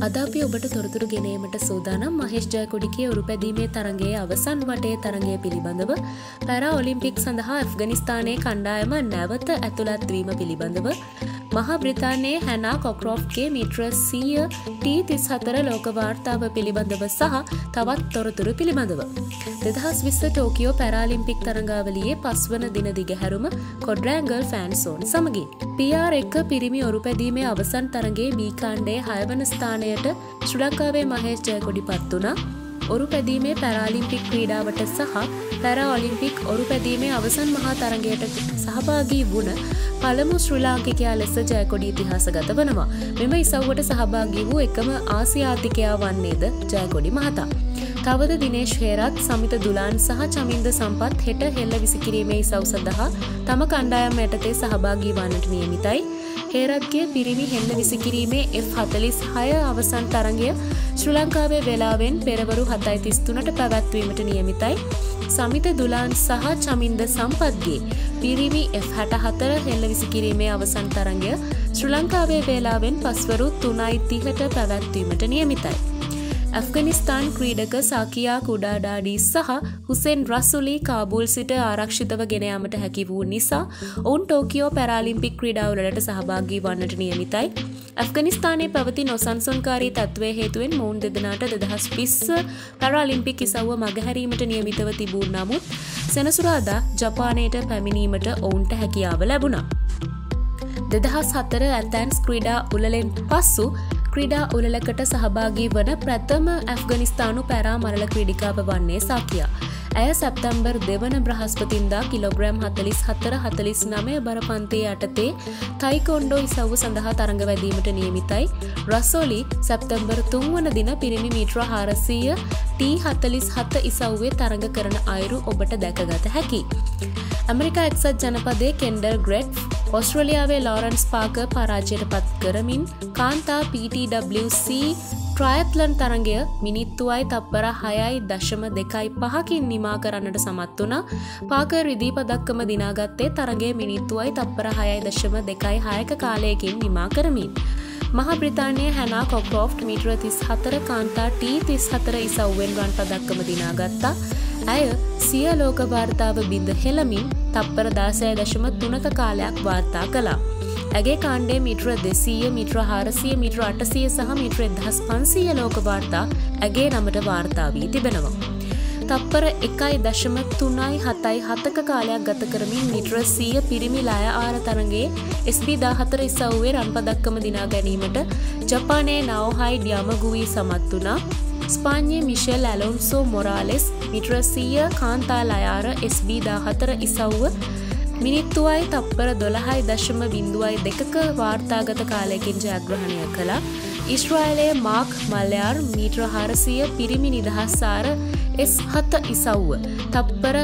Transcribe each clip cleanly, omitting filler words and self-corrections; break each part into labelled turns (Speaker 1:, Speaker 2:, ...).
Speaker 1: අද අපි ඔබට තොරතුරු ගෙනීමට සූදානම් මහේෂ් ජයකොඩිගේ උරුපැදීමේ තරගයේ අවසන් වටේ තරගය පිළිබඳව, පැරා ඔලිම්පික් සඳහා ඇෆ්ගනිස්තානයේ කණ්ඩායම නැවත ඇතුළත් වීම පිළිබඳව, මහා බ්‍රිතාන්‍යයේ හැනා කොක්රොෆ්ට්ගේ මීටර 100 T34 ලෝක වාර්තාව පිළිබඳව සහ තවත් තොරතුරු පිළිබඳව 2020 ටෝකියෝ පැරාලිම්පික් තරඟාවලියේ 5 වන දින දිගහැරුම කොඩ්රෑන්ගල් ෆෑන් සෝන් සමගින් PR1 පිරිමි ඔරුපැදීමේ අවසන් තරගයේ B කාණ්ඩයේ 6 වන ස්ථානයට ශ්‍රී ලංකාවේ මහේෂ් ජයකොඩි පත් වුණා. ඔරුපැදීමේ පැරාලිම්පික් ක්‍රීඩාවට සහ පැරා ඔලිම්පික් ඔරුපැදීමේ අවසන් මහා තරගයට සහභාගී වුණ පළමු ශ්‍රී ලාංකිකයා ලෙස ජයකොඩි ඉතිහාසගත වනවා. මෙම ඉසව්වට සහභාගී වූ එකම ආසියාතිකයා වන්නේද ජයකොඩි මහතා. තවද දිනේෂ් හේරත්, සමිත දුලාන් සහ චමින්ද සම්පත් හෙට හෙළ විසිකිරීමේ ඉසව් සඳහා තම කණ්ඩායම් යටතේ සහභාගී වන්නට නියමිතයි. හේරත්ගේ පිරිමි හෙළ විසිකිරීමේ F46 අවසන් තරගය ශ්‍රී ලංකාවේ වේලාවෙන් පෙරවරු 7:33ට පැවැත්වීමට නියමිතයි. සමිත දුලාන් සහ චමින්ද සම්පත්ගේ පිරිමි F64 හෙළ විසිකිරීමේ අවසන් තරගය ශ්‍රී ලංකාවේ වේලාවෙන් පස්වරු 3:30ට පැවැත්වීමට නියමිතයි. ඇෆ්ගනිස්තාන් ක්‍රීඩක සාකියා කුඩාඩාඩී සහ හුසෙන් රසුලි කාබූල් සිට ආරක්ෂිතව ගෙන යාමට හැකි වූ නිසා ඔවුන් ටෝකියෝ පැරාලිම්පික් ක්‍රීඩාවලට සහභාගී වන්නට නියමිතයි. ඇෆ්ගනිස්තානයේ පැවති නොසන්සුන්කාරී තත්ත්වය හේතුවෙන් මොවුන් දෙදෙනාට 2020 පැරාලිම්පික් ඉසව්ව මගහැරීමට නියමිතව තිබූ නමුත් සෙනසුරාදා ජපානයට පැමිණීමට ඔවුන්ට හැකියාව ලැබුණා. 2004 ඇතැන්ස් ක්‍රීඩා උළෙලෙන් පසු ක්‍රීඩා උළෙලකට සහභාගී වන ප්‍රථම ඇෆ්ගනිස්තානු පැරා මරළ ක්‍රීඩිකාව වන්නේ සාකියා. ඇය සැප්තැම්බර් 2 වන බ්‍රහස්පතින්දා කිලෝග්‍රෑම් 44-49 බර පන්තියේ යටතේ ටයිකොන්ඩෝ ඉසව්ව සඳහා තරඟ වැදීමට නියමිතයි. රසෝලි සැප්තැම්බර් 3 වන දින පිරිමි මීටර 400 T47 ඉසව්වේ තරඟ කරන අයුරු ඔබට දැකගත හැකියි. ඇමරිකා එක්සත් ජනපදයේ කෙන්ඩල් ග්‍රෙට් ඔස්ට්‍රේලියාවේ ලෝරන්ස් පාකර් පරාජයට පත් කරමින් කාන්තා PTWC ට්‍රයත්ලන් තරගය මිනිත්තුවයි තප්පර 6.25කින් නිමා කරන්නට සමත් වුණා. පාකර් රිදී පදක්කම දිනාගත්තේ තරගයේ මිනිත්තුවයි තප්පර 6.26ක කාලයකින් නිමා කරමින්. මහා බ්‍රිතාන්‍යයේ හැනා කොක්රොෆ්ට් මීටර 34 කාන්තා T34 ඉසව්වෙන් රන් පදක්කම දිනාගත්තා. ඇය සිය ලෝක වාර්තාව බිඳ හෙළමින් තප්පර 16.3ක කාලයක් වාර්තා කළා. ඇගේ කාණ්ඩයේ මීටර 200, මීටර 400, මීටර 800 සහ මීටර 1500 ලෝක වාර්තා ඇගේ නමට වාර්තා වී තිබෙනවා. තප්පර 1.377ක කාලයක් ගත කරමින් මීටර 100 පිරිමි ලය ආර තරගයේ SB14 ඉසව්වේ රන් පදක්කම දිනා ගැනීමට ජපානයේ නාओहाई ඩියාමගුවි සමත් වුණා. ස්පාඤ්ඤයේ මිෂෙල් ඇලොන්සෝ මොරාලෙස් මීටර 100 කාන්තා ලයාර SB14 ඉසව්ව මිනිත්තුවයි තප්පර 12.02ක වාර්තාගත කාලයකින් ජයග්‍රහණය කළා. ඊශ්‍රායලයේ මාක් මල්යාර් මීටර 400 පිරිමි නිදහස් ආර S7 ඉසව්ව තප්පර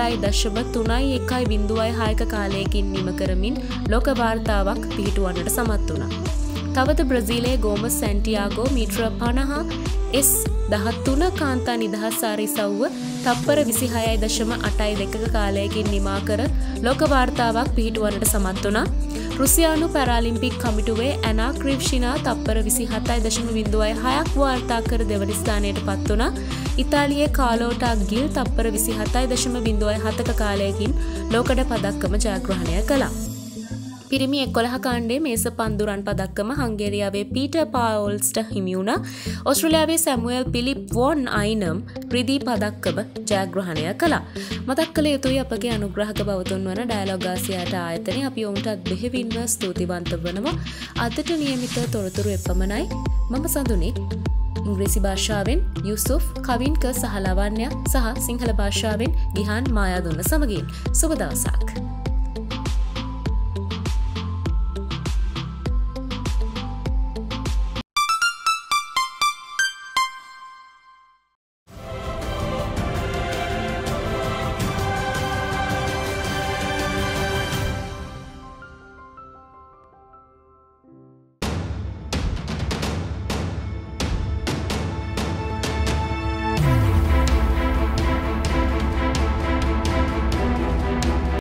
Speaker 1: 4.310ක කාලයකින් නිම කරමින් ලෝක වාර්තාවක් පිහිටුවන්නට සමත් වුණා. තවද බ්‍රසීලයේ ගෝමස් සැන්ටියාගෝ මීටර 50 S13 කාන්තා නිදහස් ආර ඉසව්ව තප්පර 26.82ක කාලයකින් නිමා කර ලෝක වාර්තාවක් පිහිටුවන්නට සමත් වුණා. රුසියානු පැරාලිම්පික් කමිටුවේ ඇනා ක්‍රිව්ෂිනා තප්පර 27.06ක් වාර්තා කර දෙවනි ස්ථානයට පත් වුණා. ඉතාලියේ කාලෝටා ගිල් තප්පර 27.07ක කාලයකින් ලෝකඩ පදක්කම ජයග්‍රහණය කළා. පිරිමි 11 කාණ්ඩයේ මේස පන්දු රන් පදක්කම හංගේරියාවේ පීටර් පාවොල්ස්ට හිමි වුණා. ඕස්ට්‍රේලියාවේ සැමුවෙල් පිලිප් වොන් අයිනම් රිදී පදක්කම ජයග්‍රහණය කළා. මතක් කළ යුතුයි අපගේ අනුග්‍රහක බවතුන් වන ඩයලොග් ආසියාට ආයතනය අපි ඔවුන්ටත් බෙහෙවින්ම ස්තුතිවන්ත වනවා. අදට නියමිත තොරතුරු එපමණයි. මම සඳුනි ඉංග්‍රීසි භාෂාවෙන් යුසුෆ්, කවින්ක සහ ලවන්‍ය සහ සිංහල භාෂාවෙන් ගිහාන් මායාදුන්න සමගින් සුබ දවසක්.